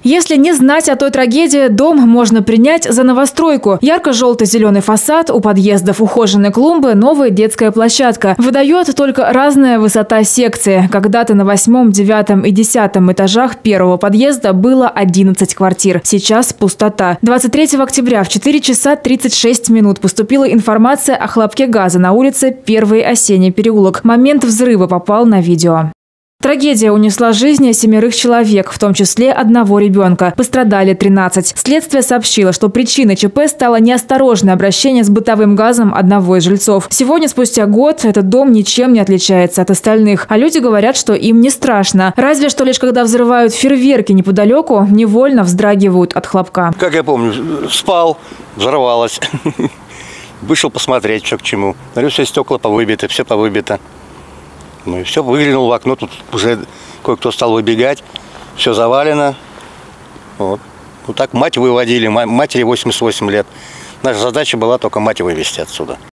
Если не знать о той трагедии, дом можно принять за новостройку. Ярко-желто-зеленый фасад, у подъездов ухоженные клумбы, новая детская площадка. Выдает только разная высота секции. Когда-то на 8, 9 и 10 этажах первого подъезда было 11 квартир. Сейчас пустота. 23 октября в 4 часа 36 минут поступила информация о хлопке газа на улице Первый осенний переулок. Момент взрыва попал на видео. Трагедия унесла жизни 7 человек, в том числе одного ребенка. Пострадали 13. Следствие сообщило, что причиной ЧП стало неосторожное обращение с бытовым газом одного из жильцов. Сегодня, спустя год, этот дом ничем не отличается от остальных. А люди говорят, что им не страшно. Разве что лишь когда взрывают фейерверки неподалеку, невольно вздрагивают от хлопка. Как я помню, спал, взорвалось. Вышел посмотреть, что к чему. Смотрю, все стекла повыбиты, все повыбито. Ну и все, выглянул в окно, тут уже кое-кто стал выбегать, все завалено. Вот так мать выводили, матери 88 лет. Наша задача была только мать вывести отсюда.